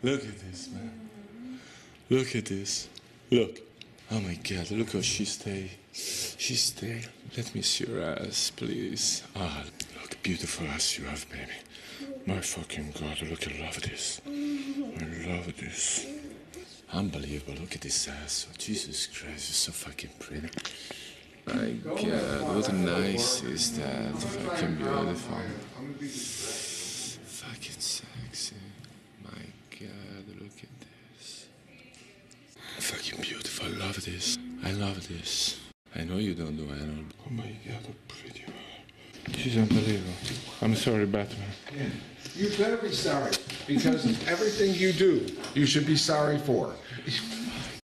Look at this, man. Look at this. Look. Oh my God, look how she stay. She stay. Let me see your ass, please. Ah, look, beautiful ass you have, baby. My fucking God, look, I love this. I love this. Unbelievable, look at this ass. Oh, Jesus Christ, you're so fucking pretty. My God, what nice is that? Fucking beautiful. Fucking sexy. My God, look at this. Fucking beautiful, I love this. I love this. I know you don't do anal. Oh my God, how pretty you are. She's unbelievable. I'm sorry, Batman. Yeah. You better be sorry, because everything you do, you should be sorry for.